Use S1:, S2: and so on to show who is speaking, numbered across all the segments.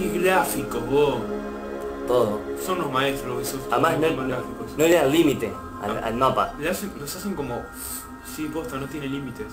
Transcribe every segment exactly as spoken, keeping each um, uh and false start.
S1: qué gráficos, vos.
S2: Todo.
S1: Son los maestros esos.
S2: Además no,
S1: más
S2: no,
S1: gráficos.
S2: no le dan límite al, al mapa.
S1: Le hacen, los hacen como... Sí, posta, no tiene límites.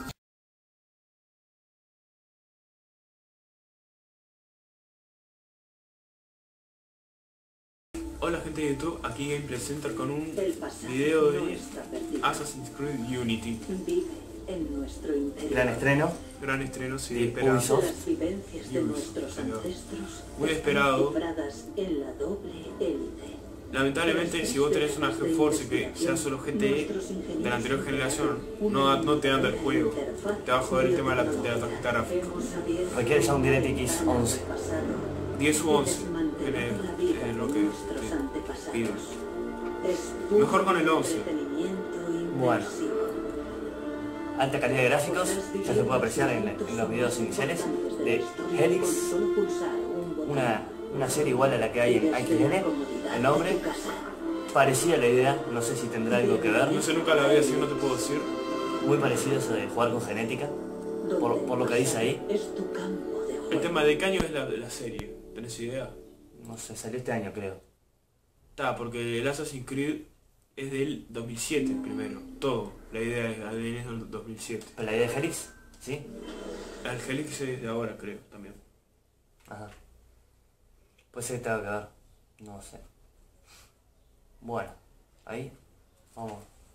S1: Hola gente de YouTube, aquí Gameplay Center con un video de Assassin's Creed Unity.
S3: Vive en nuestro interior.
S2: Gran estreno.
S1: Gran estreno, sí,
S2: De
S1: esperado.
S2: Ubisoft.
S3: Las vivencias de
S1: Ubisoft,
S3: nuestros
S1: señor.
S3: ancestros
S1: Muy
S3: están
S1: esperado.
S3: cifradas en la doble élite.
S1: Lamentablemente, si vos tenés una GeForce que sea solo G T E de la anterior generación, no, no te anda el juego. Te va a joder el tema de la, de la tarjeta gráfica.
S2: Requiere ya un DirectX once.
S1: diez u once es lo que te pido. Mejor con el once.
S2: Bueno. Alta calidad de gráficos, ya se puede apreciar en, en los videos iniciales de Helix, una, una serie igual a la que hay en X N, el nombre, parecida a la idea, no sé si tendrá algo que ver,
S1: No sé, nunca la vi así, no te puedo decir.
S2: muy parecido eso de jugar con genética, por, por lo que dice ahí,
S1: El tema de qué año es la, la serie, ¿tenés idea?
S2: no sé, salió este año creo.
S1: Está, porque el Assassin's Creed es del dos mil siete primero, todo. La idea es es del dos mil siete.
S2: Pero la idea de Helix, ¿sí?
S1: El Helix es de ahora, creo, también.
S2: Ajá. Pues sí, tengo que ver, no sé. Bueno, ahí, vamos.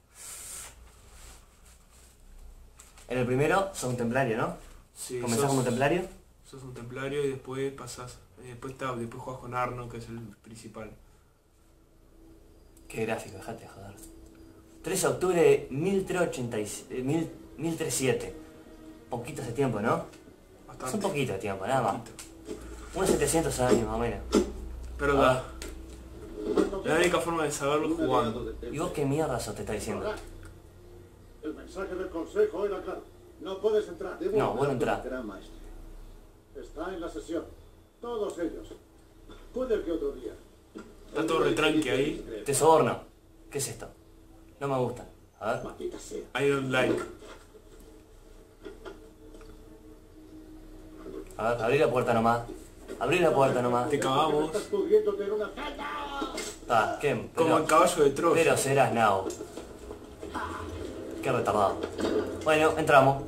S2: En el primero sos un templario, ¿no?
S1: Sí,
S2: Comenzás
S1: sos-
S2: como templario.
S1: Sos un templario y después pasás, eh, después, está, después jugás con Arno, que es el principal.
S2: Qué gráfico, dejate de joder. tres de octubre de mil trescientos ochenta y siete, eh, mil, mil trescientos siete. Poquito hace tiempo, ¿no?
S1: Bastante.
S2: Es un poquito de tiempo, nada más.
S1: Poquito.
S2: Unos setecientos años más o menos.
S1: Pero
S2: Ah.
S1: la, la única forma de saberlo es jugando.
S2: ¿Y vos qué mierda sos te está diciendo?
S4: El mensaje del consejo era claro. No puedes entrar.
S2: No, bueno, entra.
S4: Está en la sesión. Todos ellos. Puede que otro día.
S1: Está todo retranque ahí.
S2: Te soborno. ¿Qué es esto? No me gusta. A ver.
S4: Maldita sea.
S1: I don't like.
S2: A ver, abrí la puerta nomás. Abrí la puerta nomás.
S1: Te cagamos.
S4: Estás pudriéndote en una celda.
S2: Ah, ¿qué?
S1: Como
S2: Pero,
S1: el caballo de Troya.
S2: pero serás nao. Qué retardado. Bueno, entramos.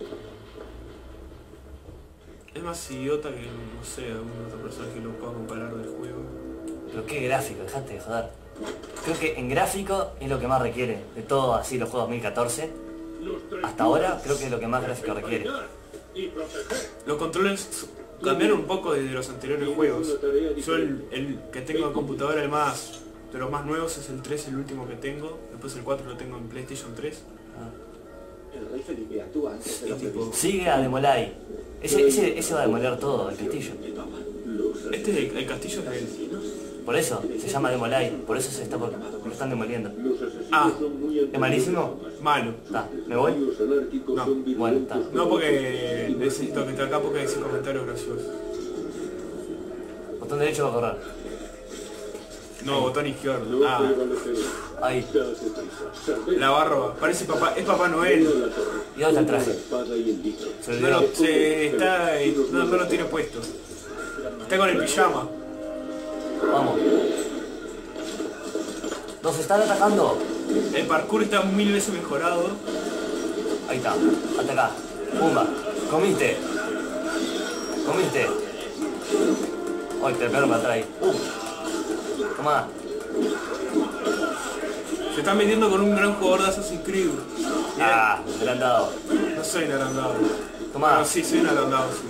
S1: Es más idiota que, no sé, algún otro personaje que lo pueda comparar del juego.
S2: Pero qué gráfico, dejate de joder. Creo que en gráfico es lo que más requiere. De todo así los juegos dos mil catorce. Hasta ahora creo que es lo que más gráfico requiere.
S4: Y proteger.
S1: Los controles cambiaron un poco desde los anteriores juegos. Yo el, el que tengo en computadora, el más de los más nuevos es el tres, el último que tengo. Después el cuatro lo tengo en PlayStation tres.
S4: El rey Felipe actúa antes de
S1: Y
S4: lo
S1: tipo,
S4: previsto.
S2: Sigue a Demolay. Ese, ese, ese va a demoler todo, el castillo.
S1: este es el, el castillo es de él.
S2: Por eso, se llama Demolay. Por eso se está por, lo están demoliendo.
S1: Ah,
S2: ¿Es malísimo?
S1: malo.
S2: Está, ¿me voy?
S1: No,
S2: Bueno, está.
S1: no porque necesito que esté acá porque dice comentarios graciosos.
S2: Botón derecho va a correr.
S1: No, botón izquierdo. Ah,
S2: Ahí.
S1: la barba. Parece papá, es Papá Noel.
S2: ¿Y dónde está el traje? Se
S1: No,
S2: olvidó.
S1: lo- se está, no, no lo tiene puesto. Está con el pijama.
S2: Vamos. Nos están atacando.
S1: El parkour está mil veces mejorado.
S2: Ahí está. Hasta acá. Pumba. Comiste. Comiste. Ay, te pegaron para atrás ahí. Uh. Tomá.
S1: Se está metiendo con un gran jugador de Assassin's Creed.
S2: Ah, me lo han dado.
S1: No soy un agrandado.
S2: Tomá.
S1: Bueno, sí, soy un agrandado, sí.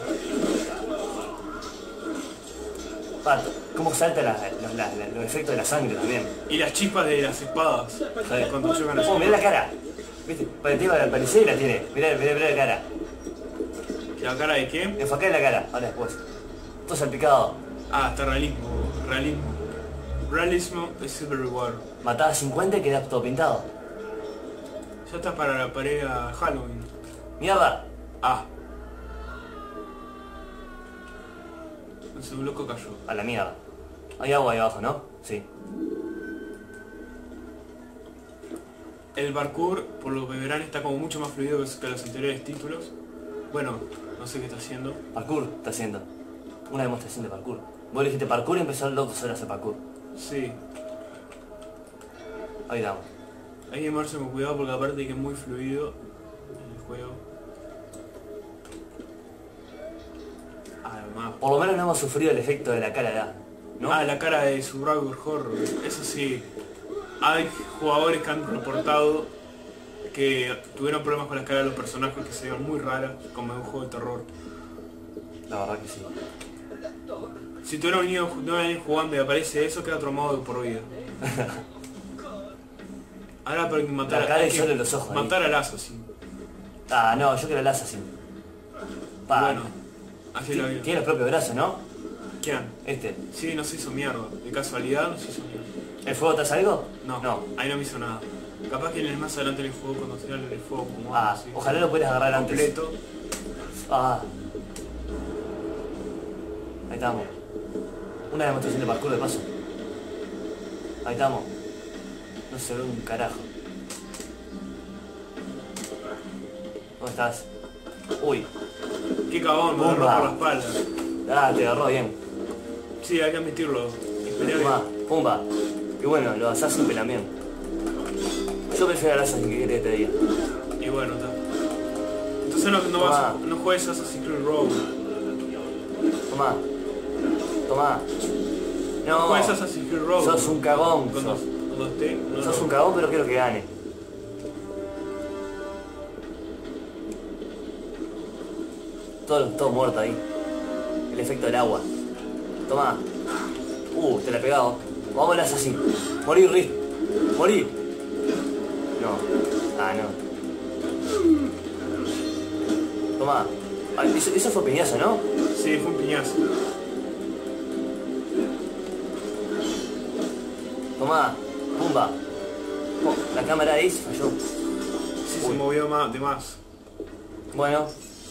S2: Pato. ¿Cómo saltan las- los, las- los efectos de la sangre también?
S1: Y las chispas de las espadas.
S2: Sí.
S1: Cuando chocan las
S2: Oh, mirá
S1: espadas.
S2: la cara. ¿Viste? Parecida la parecida la tiene. Mirá, mirá, mirá la cara.
S1: ¿La cara de quién?
S2: Enfocá la cara. Ahora después. Todo salpicado.
S1: Ah, está realismo. Realismo. Realismo es super reward.
S2: Mataba a cincuenta y quedaba todo pintado.
S1: Ya está para la pared a Halloween.
S2: Mierda.
S1: Ah. No sé, un loco cayó.
S2: A la mierda. Hay agua ahí abajo, ¿no? Sí.
S1: El parkour, por lo que verán, está como mucho más fluido que que los anteriores títulos. Bueno, no sé qué está haciendo.
S2: Parkour está haciendo. una demostración de parkour. Vos dijiste parkour y empezó el loco solo a hacer parkour.
S1: Sí.
S2: Ahí damos.
S1: Hay que llevarse con cuidado porque aparte de que es muy fluido en el juego. Además.
S2: Por lo menos no hemos sufrido el efecto de la cara de A, ¿no?
S1: Ah, la cara de Survivor Horror. Eso sí. Hay jugadores que han reportado que tuvieron problemas con la cara de los personajes que se ven muy raras, como en un juego de terror.
S2: La verdad que sí.
S1: Si tuviera un niño, no un niño jugando y aparece eso, queda traumado de por vida. Ahora para que matar,
S2: La cara
S1: hay
S2: y
S1: que
S2: solo los ojos
S1: matar al Assassin.
S2: Ah, no, yo quiero el Assassin. Pa,
S1: Bueno, así la vida.
S2: tiene los propios brazos, ¿no?
S1: ¿Quién?
S2: Este.
S1: Sí, no se hizo mierda. De casualidad no se hizo mierda.
S2: ¿El fuego te hace algo?
S1: No,
S2: No.
S1: ahí no me hizo nada. Capaz que en el más adelante en el juego, cuando tiran el fuego como
S2: Ah,
S1: así,
S2: ojalá lo pudieras agarrar antes.
S1: completo.
S2: Ah. Ahí estamos. Una demostración de parkour de paso. Ahí estamos. No se ve un carajo. ¿Dónde estás? Uy.
S1: Qué cagón, me
S2: Pumba.
S1: agarró por la espalda.
S2: Ah, te agarró bien.
S1: Sí, hay que admitirlo. Esperé
S2: Pumba,
S1: bien.
S2: pumba. Y bueno, los Assassin pelan bien. Yo prefiero al Assassin que quería que te diga.
S1: Y bueno, está. Entonces no, no, vas a,
S2: Tomá.
S1: no juegues Assassin's Creed Rogue.
S2: Tomá. Tomá.
S1: No
S2: No.
S1: juegues Assassin's Creed Rogue.
S2: Sos un cagón.
S1: Cuando,
S2: Sos,
S1: cuando esté, no,
S2: sos
S1: no.
S2: un cagón, pero quiero que gane. Todo, todo muerto ahí. El efecto del agua. Tomá. Uh, te la he pegado. Vamos al Assassin. Morí, Riz. Morí. No. Ah, no. Tomá. Ah, eso, eso fue piñazo, ¿no?
S1: Sí, fue un piñazo.
S2: Tomá. Pumba. Oh, la cámara ahí se falló.
S1: Sí, se
S2: Uy.
S1: movió más, de más.
S2: Bueno.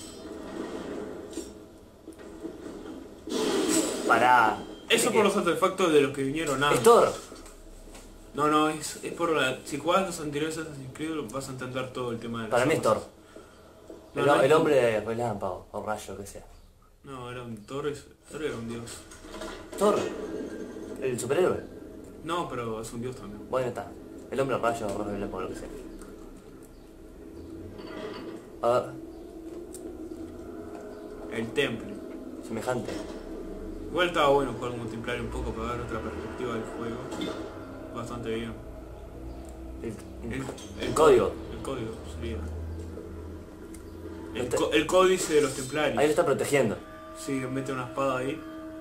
S2: Pará.
S1: Eso
S2: ¿Qué-
S1: por
S2: qué?
S1: los artefactos de los que vinieron antes.
S2: Es Thor.
S1: No, no, es, es por la... Si jugás los anteriores Assassin's Creed vas a entender todo el tema de las
S2: Para mí es
S1: armas.
S2: Thor.
S1: No,
S2: El,
S1: no,
S2: el
S1: es-
S2: hombre de relámpago o rayo, que sea.
S1: No, era un Thor, es- Thor era un dios.
S2: Thor. El superhéroe.
S1: No, pero es un dios también.
S2: Bueno, está. El hombre rayo o relámpago, lo que sea. A ver.
S1: El temple.
S2: Semejante.
S1: Igual estaba bueno jugar como templario un poco para dar otra perspectiva del juego. Bastante bien.
S2: El,
S1: El,
S2: el código.
S1: El código sería. El,
S2: Este-
S1: co- el códice de los templarios.
S2: Ahí lo está protegiendo.
S1: Sí, mete una espada ahí.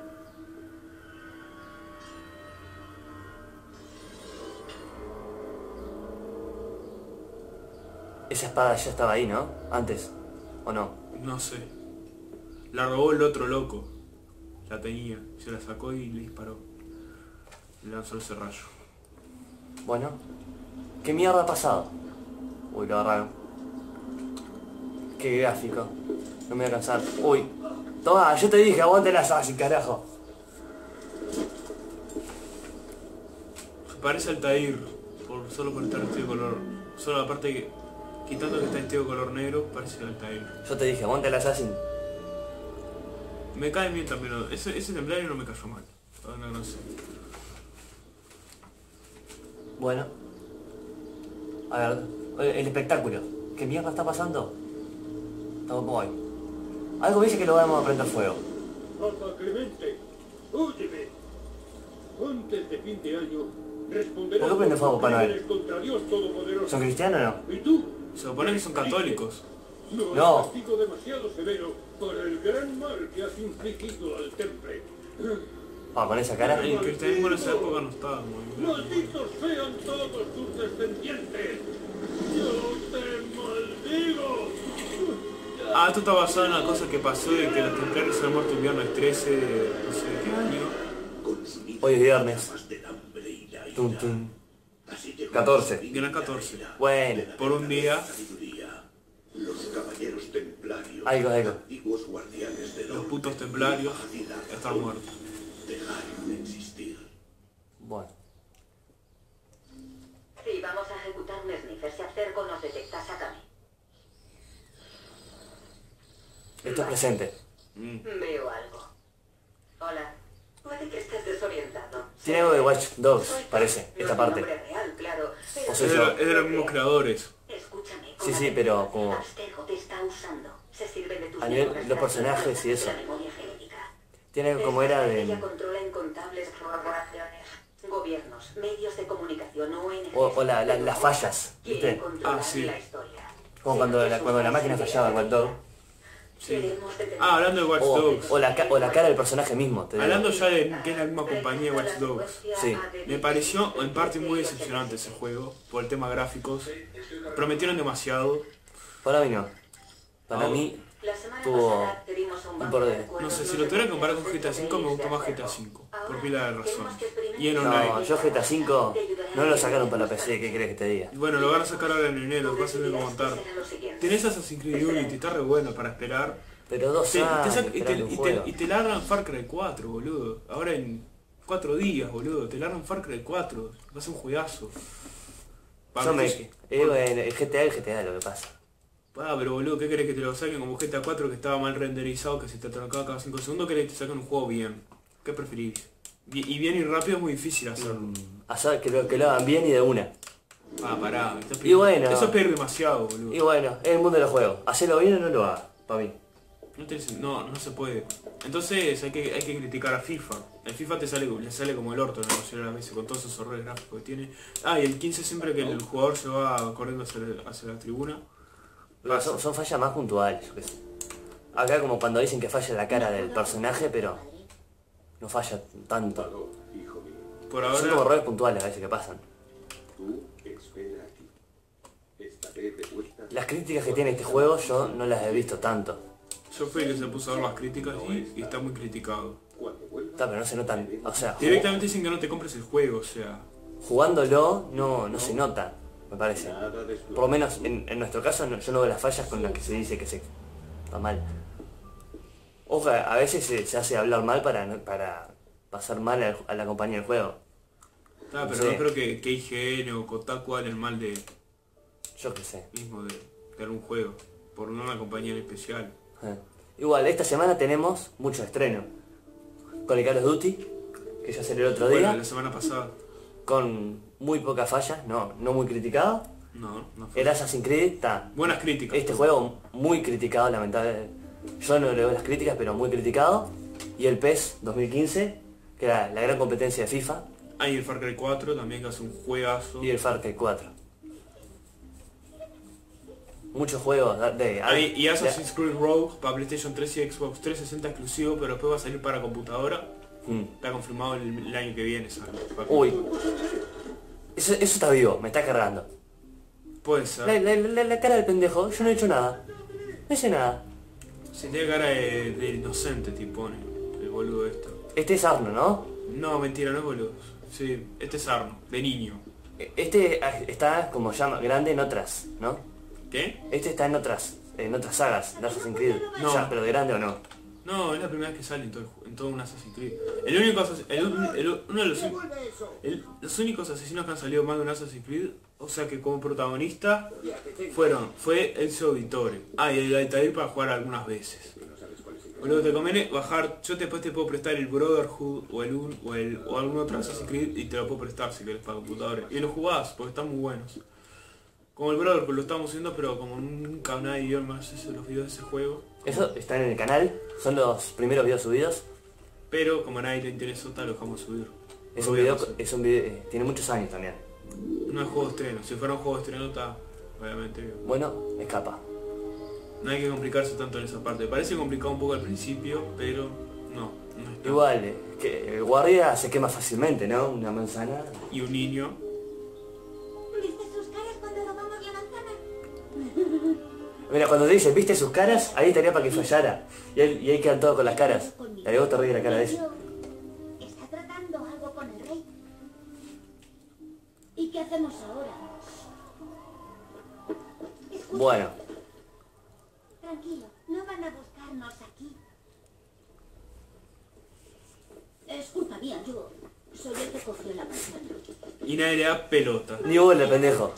S2: Esa espada ya estaba ahí, ¿no? Antes. ¿O no?
S1: No sé. La robó el otro loco. La tenía. Se la sacó y le disparó. Le lanzó ese rayo.
S2: Bueno. ¿Qué mierda ha pasado? Uy, lo agarraron. Qué gráfico. No me voy a cansar. Uy. Toma, yo te dije, aguante la Assassin, carajo.
S1: Se parece al Tair. Por, solo por estar vestido de color. Solo aparte que. Quitando que está vestido de color negro, parece al Tair.
S2: Yo te dije, aguante la Assassin.
S1: Me cae bien también. ¿No? Ese, ese templario no me cayó mal. Ahora no sé.
S2: Bueno. A ver, el espectáculo. ¿Qué mierda está pasando? Estamos muy. Algo me dice que lo vamos a prender fuego.
S4: Papá Clemente, óyeme. Antes de fin de año responderás
S2: ¿Por qué prende fuego,
S4: por
S2: Papá Noel?
S4: crímenes contra Dios Todopoderoso.
S2: ¿Son cristianos o no?
S4: ¿Y tú?
S1: Se supone que son católicos.
S4: No,
S2: No.
S4: es castigo demasiado severo por el gran mal que has infligido al temple.
S2: Ah, con esa cara.
S1: El cristianismo en esa época no estaba muy bien.
S4: ¡Malditos sean todos tus descendientes! ¡Yo te maldigo!
S1: Ah, esto está basado en una cosa que pasó de que los templarios se han muerto un viernes trece, no sé de qué año.
S2: Hoy es viernes. Tum, tum. catorce.
S1: Viernes catorce.
S2: Bueno.
S1: Por un día,
S5: Los caballeros templarios,
S2: Algo, algo.
S5: antiguos guardianes de
S1: los putos templarios están muertos.
S5: dejaron de existir.
S2: Bueno.
S3: Si vamos a ejecutar un sniffer, se acerca o nos detecta, sácame.
S2: Esto es presente.
S1: Mm.
S3: Veo algo. Hola. Puede que estés desorientado.
S2: Tiene algo de Watch Dogs,
S3: Soy
S2: parece,
S3: no
S2: esta
S3: es mi
S2: parte.
S3: nombre real, claro, pero
S2: O
S1: Es
S2: sea,
S1: de,
S2: yo-
S1: lo- es de los mismos creadores.
S3: Escúchame.
S2: Sí,
S3: con
S2: sí,
S3: atención.
S2: pero como-
S3: Abstergo te está usando. Se sirve de tus
S2: A nivel-
S3: neuronas
S2: los personajes y eso.
S3: la memoria genética.
S2: Tiene algo como era
S3: Ella
S2: de...
S3: controla incontables corporaciones, gobiernos, medios de comunicación, O N Ges,
S2: O, o la- la- las fallas,
S3: quiere
S2: ¿viste?
S3: controlar
S1: Ah, sí.
S3: la historia.
S2: Como cuando la, cuando la máquina fallaba en Watch Dogs.
S1: Sí.
S3: Queremos detener-
S1: Ah, hablando de Watch
S2: O,
S1: Dogs.
S2: o, la, ca- o la cara del personaje mismo, te digo.
S1: Hablando ya de que es la misma compañía de Watch Dogs.
S2: Sí.
S1: Me pareció en parte muy decepcionante ese juego, por el tema gráficos. Prometieron demasiado.
S2: Para mí no. Para
S1: No.
S2: mí
S3: La semana
S2: tuvo
S3: pasada pedimos a un
S2: un
S3: banco
S2: por
S3: de
S2: de-
S3: recuerdos
S1: No sé, si
S3: los
S1: lo tuviera que comparar con
S3: documentos
S1: G T A cinco, me gustó más G T A cinco. Por pila de razones. Y en online.
S2: No, yo G T A cinco no lo sacaron para la P C, ¿qué crees que te diga?
S1: Bueno, lo van a sacar ahora en enero, vas a tener que montar. Tenés Assassin's Creed Unity, está re bueno para esperar.
S2: Pero dos
S1: Te- te
S2: años
S1: sac- y, te,
S2: esperando un
S1: y,
S2: juego.
S1: te, y te largan Far Cry cuatro, boludo. Ahora en cuatro días, boludo. Te largan Far Cry cuatro. Va a ser un juegazo. Pa-
S2: Yo me...
S1: pues,
S2: eh, bueno, el G T A es el G T A lo que pasa.
S1: Ah, pero boludo, ¿qué querés que te lo saquen como G T A cuatro que estaba mal renderizado, que se te atrancaba cada cinco segundos? ¿Querés que te saquen un juego bien? ¿Qué preferís? Bi- Y bien y rápido es muy difícil hacerlo.
S2: Mm, hacer que lo, que lo hagan bien y de una.
S1: Ah, pará. me estás
S2: Y
S1: pidiendo-
S2: bueno.
S1: Eso es pedir demasiado, boludo.
S2: Y bueno, es el mundo de los juegos. Hacelo bien o no lo hagas, para mí.
S1: No, tiene sen- no, no se puede. Entonces hay que, hay que criticar a FIFA. El FIFA te sale, le sale como el orto negociar a veces con todos esos errores gráficos que tiene. Ah, y el quince siempre que el jugador se va corriendo hacia, la- hacia la tribuna.
S2: Pero son, son fallas más puntuales, yo qué sé. Acá como cuando dicen que falla la cara del personaje, pero no falla tanto.
S5: Hijo mío,
S1: Por
S2: Son como
S1: ahora,
S2: errores puntuales a veces que pasan.
S5: tú espera aquí. Estaré de vuelta.
S2: Las críticas que tiene este juego yo no las he visto tanto.
S1: yo fui el que se puso a ver las críticas y, y está muy criticado.
S5: Cuando vuelva,
S2: Está, pero no se notan. O sea, ju-
S1: Directamente dicen que no te compres el juego, o sea.
S2: jugándolo no, no se nota, me parece.
S5: nada de
S2: Por lo menos en, en nuestro caso no- yo no veo las fallas con las que se dice que se está mal. Ojo, a veces se, se hace hablar mal para, no- para pasar mal a, a la compañía del juego.
S1: Ah, pero
S2: Sí.
S1: no creo que, que I G N o Kotaku hablen mal de
S2: Yo qué sé.
S1: mismo de, de algún juego. Por no una compañía en especial.
S2: Eh. Igual, esta semana tenemos mucho estreno. Con el Call of Duty, que ya salió el otro
S1: Bueno,
S2: día,
S1: la semana pasada.
S2: con muy pocas fallas, no, no muy criticado.
S1: No, no fue.
S2: El Assassin's Creed está.
S1: Buenas críticas.
S2: Este juego muy criticado, lamentablemente. Yo no le veo las críticas, pero muy criticado. Y el P E S dos mil quince, que era la gran competencia de FIFA.
S1: Ah, y el Far Cry cuatro también, que hace un juegazo.
S2: Y el Far Cry cuatro. Muchos juegos de...
S1: Ah, y, y
S2: de-
S1: Assassin's Creed Rogue para PlayStation tres y Xbox trescientos sesenta exclusivo, pero después va a salir para computadora.
S2: Mm.
S1: Está confirmado el, el año que viene, sale.
S2: Uy. Eso, eso está vivo, me está cargando.
S1: Puede
S2: La,
S1: ser.
S2: la- la- la cara del pendejo, yo no he hecho nada. No hice nada.
S1: Si tiene cara de, de inocente, te pone. El boludo esto.
S2: Este es Arno, ¿no?
S1: No, mentira, no es boludo. Sí, este es Arno, de niño.
S2: Este ah, está como ya grande en otras, ¿no?
S1: ¿Qué?
S2: Este está en otras, en otras sagas de Assassin's Creed.
S1: No.
S2: Ya, pero de grande o no.
S1: No, es la primera vez que sale en todo, el ju- en todo un Assassin's Creed. El único asasin- el, un- el- uno de los, un- el- los únicos asesinos que han salido mal de un Assassin's Creed, o sea que como protagonista, fueron, fue Ezio Auditore. Ah, y el Altair para jugar algunas veces. Boludo, te conviene bajar, yo después te puedo prestar el Brotherhood o el un o el o algún otro Assassin's Creed y te lo puedo prestar si querés para computadores. Y lo jugás, porque están muy buenos. Como el Brotherhood lo estamos haciendo, pero como nunca nadie vio más ese- los videos de ese juego.
S2: Eso está en el canal, son los primeros videos subidos.
S1: Pero como a nadie le interesó, tal lo dejamos subir.
S2: Es
S1: Lo
S2: un
S1: voy a
S2: video,
S1: pasar.
S2: es un video, eh, tiene muchos años también.
S1: No es juego de estreno, si fuera un juego de estreno está, obviamente.
S2: Bueno, escapa.
S1: No hay que complicarse tanto en esa parte. Parece complicado un poco al principio, pero no, no está.
S2: Igual, eh, que el guardia se quema fácilmente, ¿no? Una manzana.
S1: Y un niño,
S6: ¿Viste sus caras cuando robamos la manzana?
S2: Mira, cuando te dice, ¿viste sus caras? Ahí estaría para que fallara. Y ahí, y ahí quedan todos con las caras. Le haría gusto reír la cara de ese.
S6: ¿Está tratando algo con el rey? ¿Y qué hacemos ahora? Escucha,
S2: Bueno,
S6: tranquilo, no van a buscarnos aquí. Es culpa mía, yo soy el que cogió la manzana.
S1: y nadie le da pelota.
S2: ni bola, pendejo.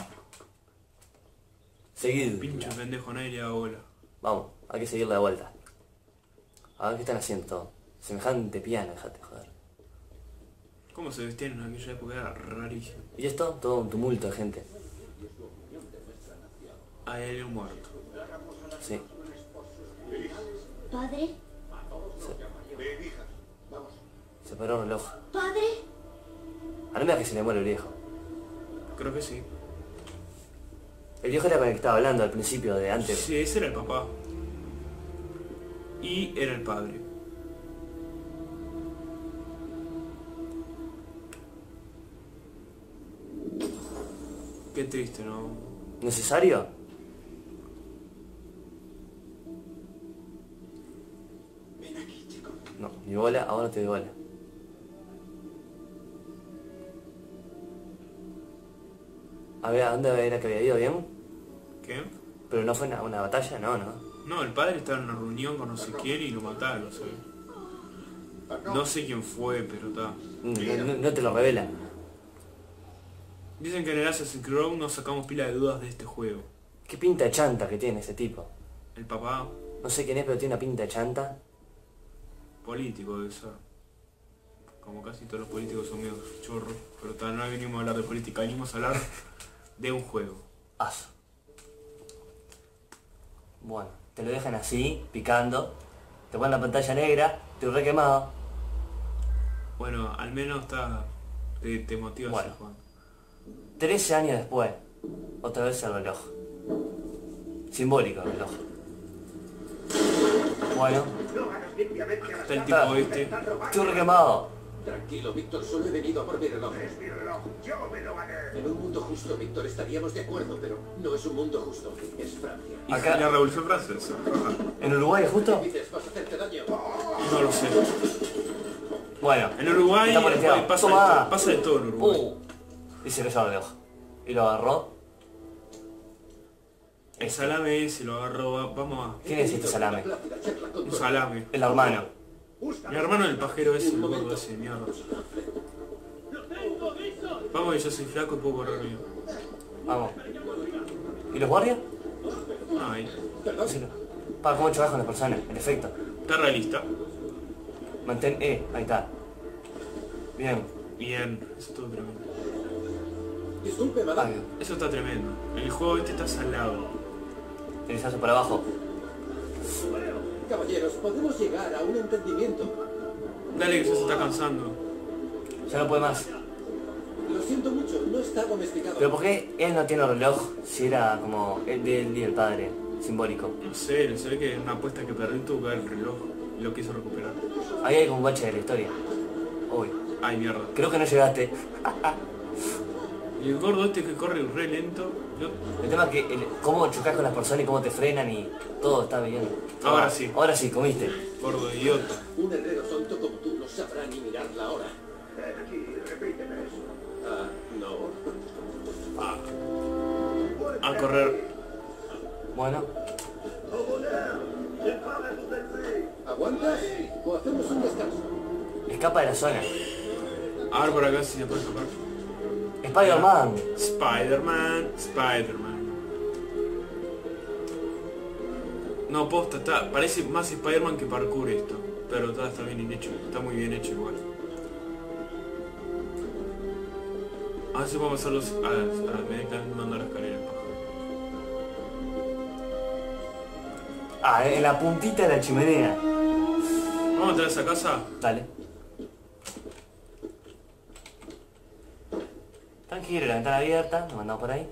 S2: Seguid.
S1: Pinche pendejo, nadie le da bola.
S2: Vamos, hay que seguir la vuelta. A ver qué están haciendo todos. Semejante piano, dejate joder.
S1: ¿Cómo se vestían en aquella época? Era rarísimo.
S2: Y esto, todo un tumulto de gente.
S1: Ahí hay un muerto.
S2: Sí.
S6: ¿Padre?
S2: Se paró el reloj.
S6: ¿Padre?
S2: A no me da que se le muere el viejo.
S1: Creo que sí.
S2: El viejo era con el que estaba hablando al principio de antes.
S1: Sí, ese era el papá. Y era el padre. Qué triste, ¿no?
S2: ¿Necesario? No, mi bola, ahora te doy bola. A ver, ¿a dónde era que había ido bien?
S1: ¿Qué?
S2: Pero no fue una, una batalla, no, no.
S1: No, el padre estaba en una reunión con no sé quién y lo mataron, ¿sabes? No sé quién fue, pero está.
S2: No, no- no te lo revela.
S1: Dicen que en el Assassin's Creed Rogue nos sacamos pila de dudas de este juego.
S2: ¿Qué pinta de chanta que tiene ese tipo?
S1: El papá,
S2: No sé quién es, pero tiene una pinta de chanta.
S1: político debe ser. Como casi todos los políticos son medio chorros. Pero tal, no venimos a hablar de política, venimos a hablar de un juego.
S2: Aso. Bueno, te lo dejan así, picando. Te ponen la pantalla negra, te re quemado.
S1: Bueno, al menos está. te, te motiva a
S2: Bueno.
S1: seguir jugando.
S2: trece años después, otra vez el reloj. Simbólico el reloj. Bueno,
S1: Está el tipo este.
S2: estoy re quemado.
S5: Tranquilo, Víctor, solo he venido a por mi reloj. Es mi reloj, yo me lo gané. En un mundo justo, Víctor, estaríamos de acuerdo, pero no es un mundo justo, es Francia.
S1: Y
S2: Acá-
S1: la Revolución Francesa.
S2: ¿En Uruguay justo?
S5: Dices, vas a hacerte daño.
S1: No lo sé.
S2: Bueno.
S1: En Uruguay
S2: Está poleteado.
S1: pasa, de,
S2: Toma.
S1: to- pasa de todo en Uruguay.
S2: Uh, y se cayó el reloj. Y lo agarró.
S1: El salame ese lo agarró. va- Vamos a.
S2: ¿Quién es este salame?
S1: Un salame.
S2: El hermano.
S1: Mi hermano el pajero ese, el gordo ese, mierda. Vamos que yo soy flaco y puedo correr bien.
S2: Vamos. ¿Y los guardias?
S1: Ay,
S2: Sí, no. Pa, cómo chocas con las personas, en efecto.
S1: está realista.
S2: Mantén E, ahí está. Bien.
S1: Bien, eso está tremendo.
S5: Disculpe,
S2: Ah,
S5: madame.
S2: bien.
S1: Eso está tremendo. El juego este está salado.
S2: Derechazo para abajo.
S5: Caballeros, podemos llegar a un entendimiento.
S1: Dale que ya se está cansando.
S2: Ya no puede más.
S5: Lo siento mucho, no está domesticado.
S2: Pero ¿por qué él no tiene reloj si era como el de él y el padre? Simbólico.
S1: No sé, se ve que en una apuesta que perdí tuvo que ver el reloj y lo quiso recuperar.
S2: Ahí hay como un bache de la historia. Uy.
S1: Ay, mierda.
S2: Creo que no llegaste.
S1: Y el gordo este que corre re lento. Yo-
S2: El tema es que el, cómo chocas con las personas y cómo te frenan y todo está bien.
S1: Ahora
S2: Ah,
S1: sí.
S2: Ahora sí, comiste.
S1: Gordo idiota.
S5: Un herrero tonto como tú no sabrá ni mirar la hora. repíteme eso. Ah, no.
S1: A correr.
S2: Bueno,
S5: ¿Aguantas? O hacemos un descanso.
S2: escapa de la zona.
S1: A ver por acá si se puede escapar.
S2: Spider-Man.
S1: Spider-Man, Spider-Man. No, posta, está, parece más Spider-Man que parkour esto. Pero está, está bien hecho, está muy bien hecho igual. A ver si podemos hacerlos a, a medida que están mandando la escalera.
S2: Ah, en la puntita de la chimenea.
S1: Vamos a entrar a esa casa.
S2: Dale. Tranquilo, la ventana abierta, nos mandamos por ahí.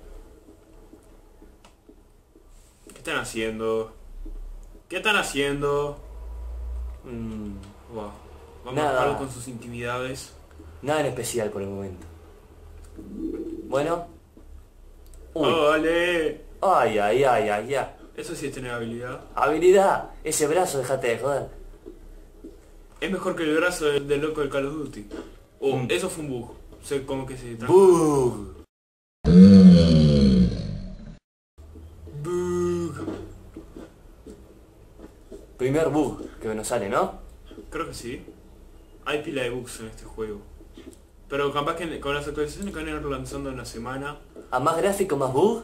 S1: ¿Qué están haciendo? ¿Qué están haciendo?
S2: Mm,
S1: Wow. Vamos
S2: Nada.
S1: a jugar con sus intimidades.
S2: nada en especial por el momento. Bueno. Uy.
S1: ¡Ole!
S2: Ay, ay, ay, ay, ay.
S1: Eso sí es tener habilidad.
S2: Habilidad. Ese brazo, déjate de joder.
S1: Es mejor que el brazo del, del loco del Call of Duty. Oh,
S2: Mm.
S1: eso fue un bug. O sea, como que se... tra-
S2: Bug.
S1: Bug.
S2: Primer bug que nos sale, ¿no?
S1: Creo que sí. Hay pila de bugs en este juego. Pero capaz que con las actualizaciones que van a ir lanzando en la semana,
S2: A más gráfico, más bug.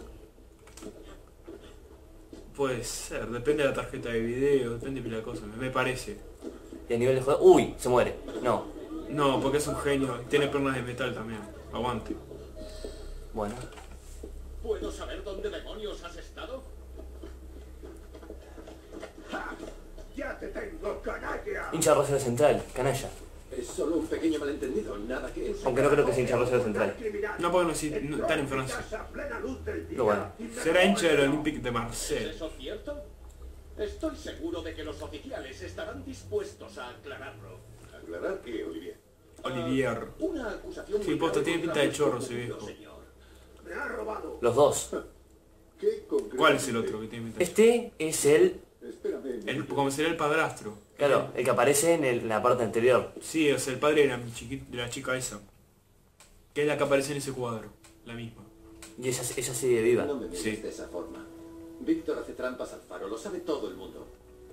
S1: puede ser. Depende de la tarjeta de video, depende de pila de cosas, me- me parece.
S2: Y a nivel de juego... ¡Uy! Se muere. No.
S1: No, porque es un genio. Tiene piernas de metal también. Aguante.
S2: Bueno.
S5: ¿Puedo saber dónde demonios has estado?
S4: ¡Ja! ¡Ya te tengo, canalla!
S2: Hincha Rosario Central. Canalla.
S5: Es solo un pequeño malentendido, nada que...
S2: Aunque no creo que sea hincha Rosario Central.
S1: No, porque no, si- no están en Francia.
S2: Pero bueno.
S1: Será hincha del Olympique de
S5: ¿Es
S1: Marseille.
S5: eso cierto? Estoy seguro de que los oficiales estarán dispuestos a aclararlo.
S4: ¿Aclarar qué, Olivier?
S1: Olivier.
S5: Una acusación
S1: Sí,
S5: muy
S1: posta,
S5: grave
S1: tiene
S5: contra
S1: pinta de
S5: vuestro
S1: chorro ese
S5: público,
S1: viejo.
S5: señor.
S4: ¡Me ha robado!
S2: Los dos.
S4: ¿Qué concretamente?
S1: ¿Cuál es el otro que tiene pinta de
S2: Este es el...
S4: Espérame.
S1: el, como sería el padrastro.
S2: Claro, el que aparece en, el- en la parte anterior.
S1: Sí, o sea, el padre de la, chiqui- de la chica esa. Que es la que aparece en ese cuadro. La misma.
S2: Y ella, ella sigue viva.
S5: No me mires
S1: Sí.
S5: de esa forma. Víctor hace trampas al faro, lo sabe todo el mundo.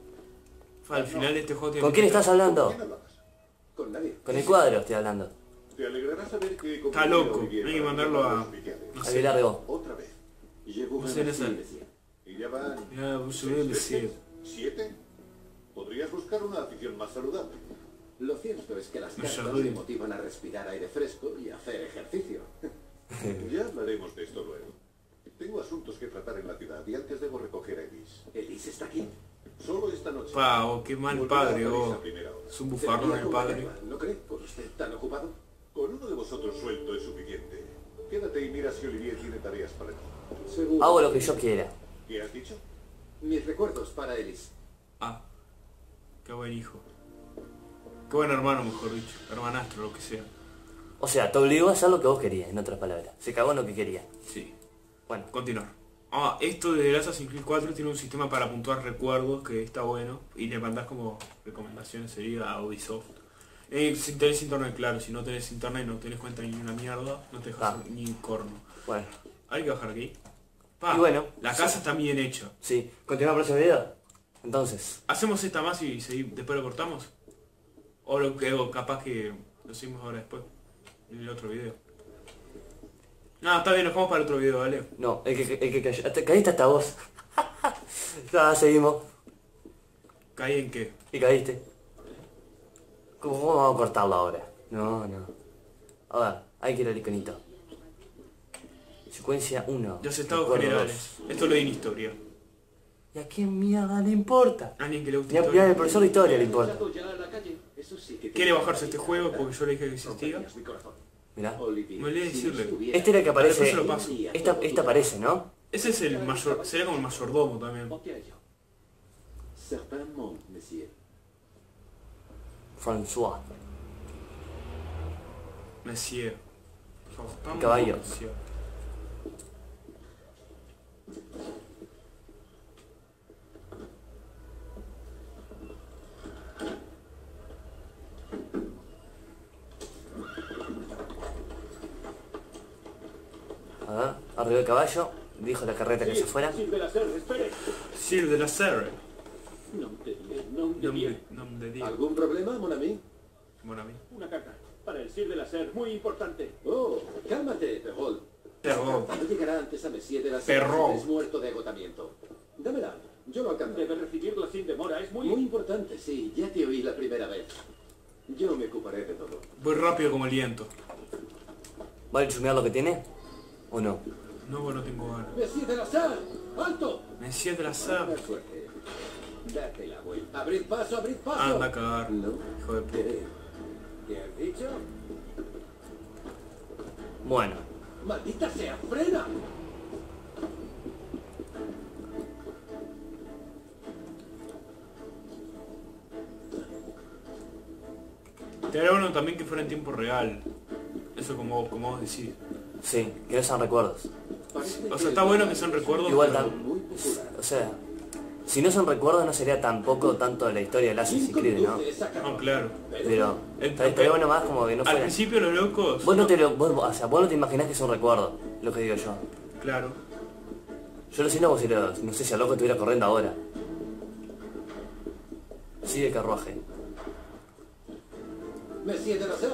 S1: Al final de este juego tiene
S2: ¿Con quién
S1: pinta-
S2: estás hablando?
S4: ¿Quién hablabas?
S5: Con nadie.
S2: Con el cuadro estoy hablando.
S4: Te alegrará saber que...
S1: Está loco. Hay que mandarlo a... No
S2: A
S1: sé.
S2: largo.
S4: Otra vez.
S1: No sé, no sé.
S4: Y ya van...
S1: Ya, pues, yo voy a decir.
S4: ¿Siete? Podrías buscar una afición más saludable.
S5: Lo cierto es que las
S1: No
S5: cartas
S1: sabe.
S5: le motivan a respirar aire fresco y a hacer ejercicio.
S4: Ya hablaremos de esto luego. Tengo asuntos que tratar en la ciudad y antes debo recoger a Elise.
S5: ¿Elise está aquí?
S4: Solo esta noche.
S1: Pa, oh, qué mal
S4: Volverá a
S1: padre,
S4: París
S1: oh.
S4: a primera hora.
S1: Es un bufarrón el padre.
S5: Debería acompañarla, ¿no cree? ¿Con usted tan ocupado?
S4: Con uno de vosotros suelto es suficiente. Quédate y mira si Olivier tiene tareas para ti.
S5: Seguro.
S2: Hago lo que yo quiera.
S4: ¿Qué has dicho?
S5: Mis recuerdos para Elise.
S1: Ah. Qué buen hijo. Qué buen hermano, mejor dicho. Hermanastro, lo que sea.
S2: O sea, te obligó a hacer lo que vos querías, en otras palabras. Se cagó en lo que quería.
S1: Sí.
S2: Bueno,
S1: Continuar. Ah, esto de Assassin's Creed cuatro tiene un sistema para puntuar recuerdos que está bueno. Y le mandás como recomendaciones sería a Ubisoft. Eh, si tenés internet, claro. Si no tenés internet, no tenés cuenta ni una mierda. No te dejas
S2: Ah.
S1: ni un corno.
S2: bueno.
S1: Hay que bajar aquí. Pa,
S2: Y bueno,
S1: la casa está bien hecha.
S2: Sí. ¿Continuamos el próximo video? Entonces.
S1: ¿Hacemos esta más y segui- después lo cortamos? O lo que o capaz que lo seguimos ahora después. En el otro video. No, está bien, nos vamos para el otro video, ¿vale?
S2: No, el que, el que cayó. hasta- Caíste hasta vos. Ya, seguimos.
S1: ¿Caí en qué?
S2: Y caíste. ¿Cómo vamos a cortarlo ahora? No, no. A ver, hay que ir al iconito. Secuencia uno.
S1: Los estados
S2: Recuerdo
S1: generales. Esto lo di en historia.
S2: dos. ¿Y a quién mierda le importa?
S1: A alguien que le guste
S2: Ni a, ni
S1: historia.
S2: al profesor de historia le importa.
S5: Ya a la calle. Eso sí que
S1: Quiere bajarse este juego porque yo le dije que existía.
S5: Rompías mi corazón.
S2: Mirá.
S5: Olivier,
S1: Me olvidé
S5: si
S1: decirle.
S5: estuviera-
S2: Este era el que aparece.
S1: Después se lo paso.
S2: Esta, esta aparece, ¿no?
S1: Ese es el mayor, sería como el mayordomo también.
S5: Ponte a ello. Certainement, monsieur.
S2: François.
S1: Monsieur.
S2: El caballo.
S1: Monsieur.
S2: A ver, arriba del caballo. Dijo la carreta que se fuera.
S4: Sir de la Ser, espere.
S1: Sir de la Serre.
S5: No te no te
S1: Nombre, nombre de Dios.
S5: ¿Algún problema, mon ami?
S1: Bueno, a mí.
S4: Una carta. Para el Sir de la Ser, muy importante.
S5: Oh, cálmate, Perrol.
S1: Perro.
S5: No llegará antes a Messier de la
S1: Perro.
S5: Es muerto de agotamiento. Dámela, yo lo alcanzo.
S4: Debe recibirla sin demora, es muy...
S5: Muy importante, sí, ya te oí la primera vez. Yo me ocuparé de todo.
S1: Voy rápido como el viento.
S2: ¿Vale chumear lo que tiene? ¿O no?
S1: No, bueno, no tengo ganas.
S5: Messier de la Sar, ¡alto!
S1: Monsieur de la Serre.
S5: Buena suerte. Date la vuelta. ¡Abrid paso, abrid paso!
S1: Anda a cagar.
S5: No.
S1: Hijo de puta.
S5: ¿Qué? ¿Qué has dicho?
S2: Bueno.
S5: ¡Maldita sea, frena!
S1: Estaría bueno también que fuera en tiempo real. Eso como, como vos decís.
S2: Sí, que no sean recuerdos.
S5: Parece
S1: O sea, está bueno que sean recuerdos.
S2: Igual
S1: pero-
S2: tan-
S5: muy popular.
S2: O sea, si no son recuerdos no sería tampoco tanto la historia del Assassin's Creed, ¿no?
S1: No, claro.
S2: Pero
S1: El-
S2: estaría estaría bueno más como que no
S1: Al
S2: fuera.
S1: principio los locos.
S2: Vos no te lo, vos, o sea, vos no te imaginás que es un recuerdo, lo que digo yo.
S1: Claro.
S2: Yo lo siento como si lo, no sé si al loco estuviera corriendo ahora. Sigue el carruaje.
S5: Messier de la Sar.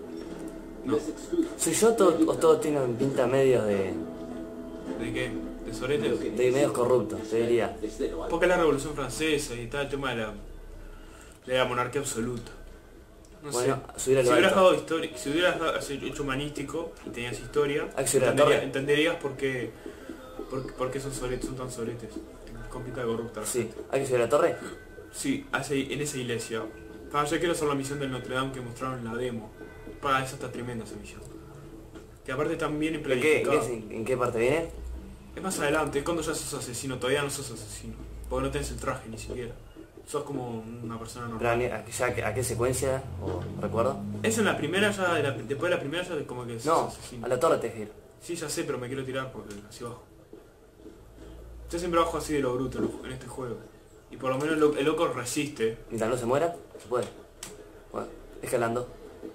S1: No.
S5: Les excuse.
S2: ¿Soy yo to- o todos tienen pinta medio de...
S1: ¿De qué? ¿De ¿De soretes?
S2: De medios corruptos, te diría.
S5: Desde lo alto.
S1: Porque es la Revolución Francesa y está el tema de la, de la monarquía absoluta. No
S2: Bueno,
S1: sé.
S2: subir a
S1: Si
S2: lo
S1: hubieras
S2: alto.
S1: dado historia, si hubieras dado- hecho humanístico y tenías historia,
S2: Hay que subir a la
S1: entendería-
S2: torre.
S1: entenderías por qué, por, por qué son, soretes, son tan soretes. Complicada y corrupta.
S2: Sí, hay que subir a la torre.
S1: Sí, hace- en esa iglesia. Para yo quiero hacer la misión del Notre Dame que mostraron en la demo. Para esa está tremenda esa misión. Que aparte también
S2: ¿En qué, en,
S1: planificada.
S2: qué, ¿En qué parte viene?
S1: Es más adelante, es cuando ya sos asesino, todavía no sos asesino. Porque no tenés el traje ni siquiera. Sos como una persona
S2: Pero
S1: normal.
S2: ¿A, qué- ya- a qué- a qué secuencia? ¿O recuerdo?
S1: Es en la primera ya, de la- después de la primera ya de como que sos
S2: No,
S1: asesino.
S2: a la torre te que ir.
S1: Sí, ya sé, pero me quiero tirar porque así bajo. Yo siempre bajo así de lo bruto en en este juego. Y por lo menos el, lo- el loco resiste.
S2: Mientras no se muera, se puede. Bueno, escalando.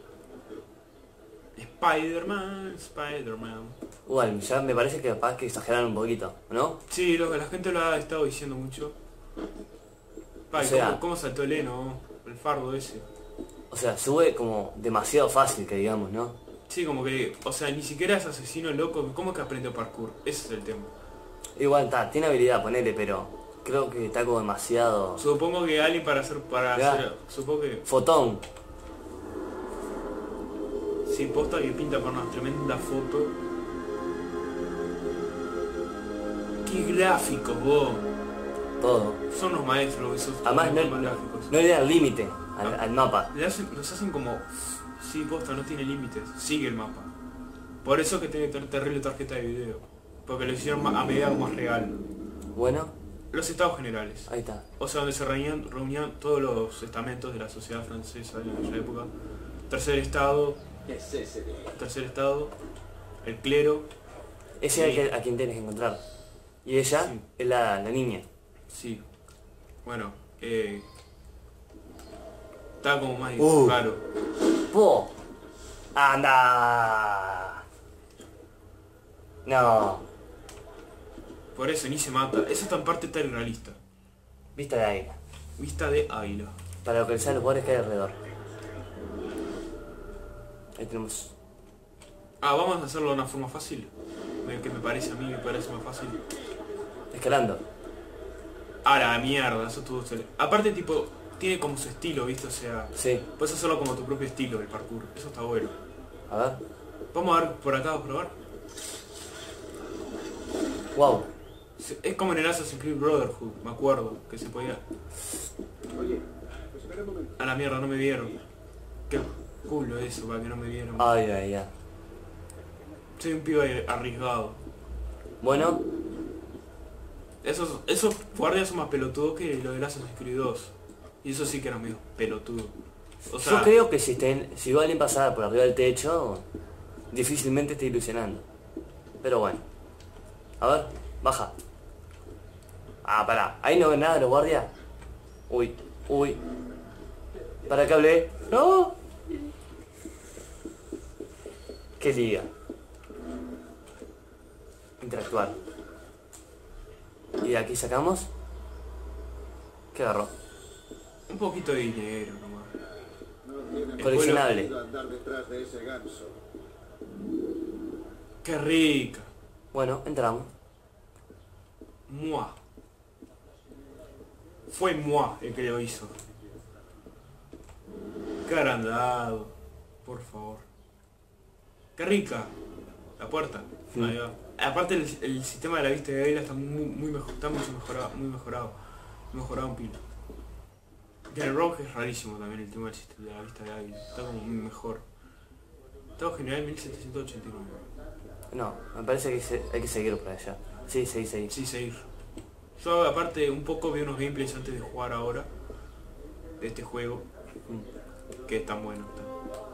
S1: Spider-Man, Spider-Man.
S2: Igual, ya me parece que capaz que exageraron un poquito, ¿no?
S1: Sí, lo que la gente lo ha estado diciendo mucho. Pa,
S2: O
S1: ¿y
S2: sea-
S1: ¿cómo, cómo saltó el heno? El fardo ese.
S2: O sea, sube como demasiado fácil, que digamos, ¿no?
S1: Sí, como que, o sea, ni siquiera es asesino el loco. ¿Cómo es que aprendió parkour? Ese es el tema.
S2: Igual está, tiene habilidad, ponele, pero creo que está como demasiado...
S1: Supongo que alguien para hacer, para
S2: Ya.
S1: hacer, supongo que,
S2: Fotón.
S1: si posta que pinta con una tremenda foto. ¡Qué gráficos, vos!
S2: Todo.
S1: Son los maestros esos
S2: Además, no,
S1: tremendos
S2: no,
S1: gráficos.
S2: no le dan límite al, al mapa.
S1: Le hacen, los hacen como... Sí, posta, no tiene límites. Sigue el mapa. Por eso que tiene que tener terrible tarjeta de video. Porque lo hicieron ma- a medida más real.
S2: Bueno,
S1: Los estados generales.
S2: ahí está.
S1: O sea, donde se reunían, reunían todos los estamentos de la sociedad francesa en aquella época. Tercer estado,
S5: Es ese de...
S1: tercer estado, el clero.
S2: Ese
S1: Sí.
S2: es el que- a quien tienes que encontrar. Y ella
S1: Sí.
S2: es la, la niña.
S1: Sí. Bueno, eh... Está como más
S2: Uh.
S1: claro.
S2: ¡Po! ¡Anda! No.
S1: Por eso ni se mata. Esa tan parte está irrealista.
S2: Vista de aire.
S1: Vista de águila.
S2: Para localizar los jugadores que hay alrededor. Ahí tenemos...
S1: Ah, vamos a hacerlo de una forma fácil. Me- Que me parece a mí, me parece más fácil.
S2: Escalando.
S1: Ah, la mierda, eso estuvo excelente. Aparte, tipo, tiene como su estilo, ¿viste? O sea,
S2: Sí.
S1: puedes hacerlo como tu propio estilo, el parkour. Eso está bueno.
S2: A ver.
S1: Vamos a ver por acá a probar.
S2: Wow.
S1: Se- Es como en el Assassin's Creed Brotherhood, me acuerdo, que se podía...
S4: Oye, espera un momento.
S1: A la mierda, no me vieron. Qué culo eso, para que no me vieron.
S2: Ay, ay, ay.
S1: Soy un pibe arriesgado.
S2: Bueno,
S1: Esos, esos guardias son más pelotudos que los del Assassin's Creed dos. Y eso sí que era medio pelotudo. O sea,
S2: yo creo que si, estén, si alguien pasara por arriba del techo, difícilmente esté ilusionando. Pero bueno. A ver, baja. Ah, pará. Ahí no ven nada los guardias. Uy, uy. ¿Para qué hablé? ¡No! ¿Qué liga? Interactuar. Y de aquí sacamos. ¿Qué agarró?
S1: un poquito de dinero nomás.
S4: No tiene
S2: Coleccionable.
S4: sentido andar detrás de ese ganso.
S1: ¡Qué rica!
S2: Bueno, entramos.
S1: Mua. Fue Mua el que lo hizo. Qué agrandado. Por favor. Qué rica. La puerta.
S2: Sí.
S1: Ahí va. Aparte el, el sistema de la vista de águila está muy, muy mejor, está mucho mejorado, muy mejorado. Mejorado un pilo. Y el rock es rarísimo también el tema del sistema de la vista de águila. Está como muy mejor. Estado general mil setecientos ochenta y nueve.
S2: No, me parece que se- hay que seguir por allá. Sí, sí, sí.
S1: Sí, seguir. Yo aparte un poco vi unos gameplays antes de jugar ahora. De este juego. Que es tan bueno. Está.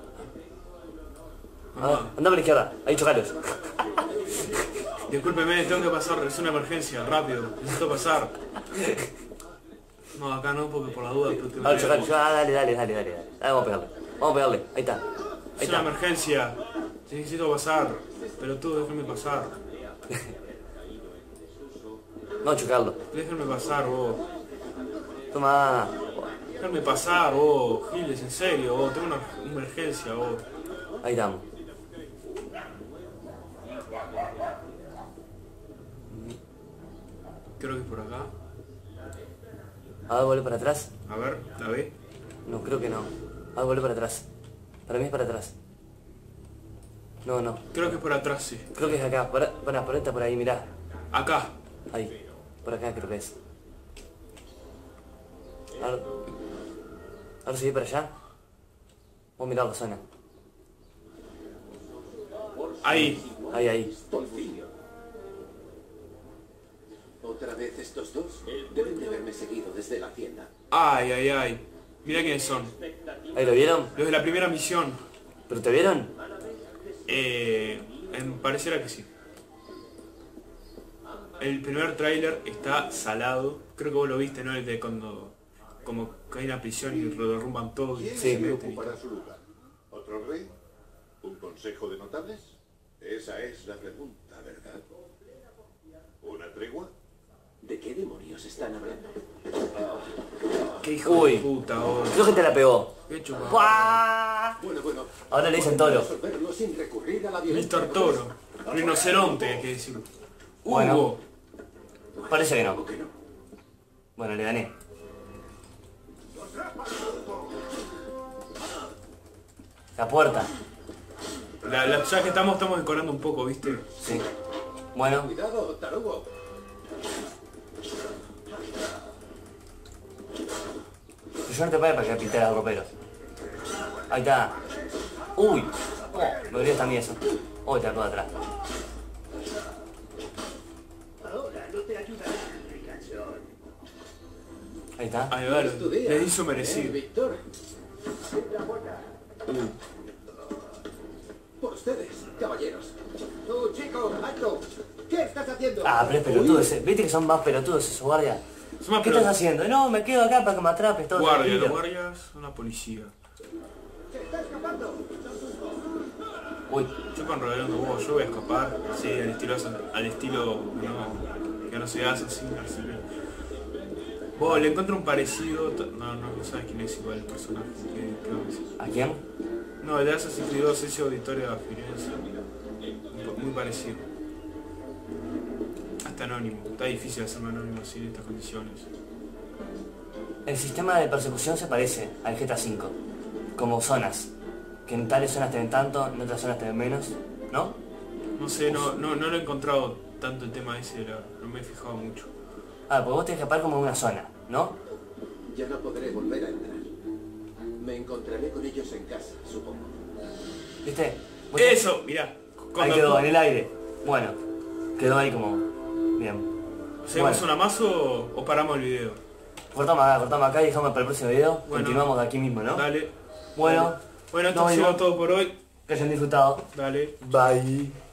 S2: Ah,
S1: Ah,
S2: anda por la izquierda, ahí chocalos.
S1: discúlpeme, tengo que pasar, es una emergencia, rápido. Necesito pasar. No, acá no, porque por la duda... porque me
S2: Ah, chocalos.
S1: pego.
S2: Ah, dale, dale, dale, dale, dale. Ah, vamos a pegarle. Vamos a pegarle. Ahí está. Ahí
S1: Es una
S2: está.
S1: emergencia. Necesito pasar. Pero tú, déjame pasar.
S2: Vamos a chocarlo.
S1: Déjame pasar, vos.
S2: Toma.
S1: Déjame pasar, vos. Giles, en serio, vos. Tengo una emergencia, vos.
S2: Ahí estamos.
S1: Creo que es por acá.
S2: A ver, volver para atrás.
S1: A ver, ¿la ve?
S2: No, creo que no. A ver, volver para atrás. Para mí es para atrás. No, no.
S1: Creo que es por atrás, sí.
S2: Creo que es acá. Para, para, por esta, por ahí, mirá.
S1: Acá.
S2: Ahí. Por acá creo que es. Ahora, ahora seguí para allá. Vamos a mirar la zona.
S1: Ahí.
S2: Ahí, ahí.
S5: Por fin. ¿Otra vez estos dos? Deben de haberme seguido desde la hacienda.
S1: Ay, ay, ay. Mira quiénes son.
S2: ¿Ahí lo vieron?
S1: Los de la primera misión.
S2: ¿Pero te vieron?
S1: Eh, em, pareciera que sí. El primer tráiler está salado. Creo que vos lo viste, ¿no? El de cuando como caen a prisión y lo derrumban todo. y
S4: ¿Quién
S1: se
S4: se le
S1: meten y
S4: ocupará
S1: todo.
S4: su lugar? ¿Otro rey? ¿Un consejo de notables? Esa es la pregunta, ¿verdad? ¿Una tregua?
S5: ¿De qué demonios están hablando?
S1: Qué hijo
S2: Uy.
S1: de puta, vos.
S2: Creo que te la pegó.
S1: Qué chupado.
S2: ¡Buah!
S5: Bueno, bueno.
S2: Ahora le dicen
S5: podemos
S2: toro.
S5: resolverlo sin recurrir a la violencia.
S1: mister Toro. Rinoceronte, hay que decir.
S2: Bueno.
S1: Hugo.
S2: Parece que no.
S5: ¿Cómo que no?
S2: Bueno, le gané. La puerta.
S1: La, la, ya que estamos, estamos decorando un poco, ¿viste?
S2: Sí. Bueno,
S5: Cuidado, tarugo.
S2: yo no te pagué para que pintaras el ropero. Ahí está. Uy. Oh, me olvidé también eso. Oh, te la puedo atrás. Ahí está.
S1: Ahí va,
S5: Es tu día.
S1: le hizo
S5: Eh,
S1: merecido.
S5: Víctor. Por ustedes, caballeros. Tú, chico, alto. ¿Qué estás haciendo?
S2: Ah, pero es pelotudo ese. ¿Viste que son más pelotudos esos guardias?
S1: Son más
S2: ¿Qué
S1: pelotudos.
S2: estás haciendo? No, me quedo acá para que me atrapes todo.
S1: Guardia,
S2: tranquilo.
S1: los guardias son la policía.
S5: ¡Se está escapando!
S2: Uy,
S1: Chupan revelando vos, yo voy a escapar, sí, al estilo, al estilo no, que no se hace así, así que... Vos, le encuentro un parecido, no, no, no sabes quién es igual el personaje, que, que vamos a decir.
S2: ¿a quién?
S1: No, el de Assassin's Creed dos, ese auditorio de Firenze, muy parecido. Hasta anónimo, está difícil hacerme anónimo así en estas condiciones.
S2: El sistema de persecución se parece al G T A cinco. Como zonas. Que en tales zonas te ven tanto, en otras zonas te ven menos. ¿No?
S1: No sé, no, no, no lo he encontrado tanto el tema ese, la- no me he fijado mucho.
S2: Ah, pues vos tenés que escapar como en una zona, ¿no?
S5: Ya no podré volver a entrar. Me encontraré con ellos en casa, supongo.
S2: ¿Viste? Vos tenés-
S1: Eso, mirá,
S2: Ahí
S1: cuando
S2: quedó, en el aire. Bueno, quedó ahí como... Bien.
S1: ¿hacemos
S2: Bueno.
S1: una más o, o paramos el video?
S2: Cortamos acá, cortamos acá y dejamos para el próximo video.
S1: Bueno.
S2: Continuamos de aquí mismo, ¿no?
S1: Dale.
S2: Bueno,
S1: Bueno, esto
S2: nos
S1: ha sido
S2: vemos.
S1: todo por hoy.
S2: Que hayan disfrutado.
S1: Dale.
S2: Bye.